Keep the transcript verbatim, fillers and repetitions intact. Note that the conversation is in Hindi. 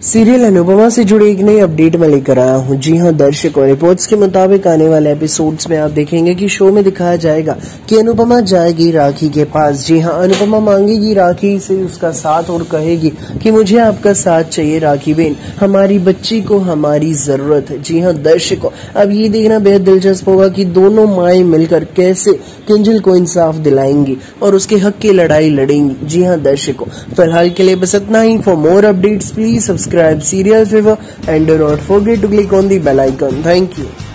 सीरियल अनुपमा से जुड़ी एक नई अपडेट में लेकर आया हूं। जी हां दर्शकों, रिपोर्ट्स के मुताबिक आने वाले एपिसोड्स में आप देखेंगे कि शो में दिखाया जाएगा कि अनुपमा जाएगी राखी के पास। जी हां, अनुपमा मांगेगी राखी से उसका साथ और कहेगी कि मुझे आपका साथ चाहिए राखी बहन, हमारी बच्ची को हमारी जरूरत है। जी हां दर्शकों, अब ये देखना बेहद दिलचस्प होगा कि दोनों माएँ मिलकर कैसे किंजल को इंसाफ दिलाएंगी और उसके हक की लड़ाई लड़ेंगी। जी हां दर्शकों, फिलहाल के लिए बस इतना ही। For more updates please subscribe serial fever and do not forget to click on the bell icon. Thank you.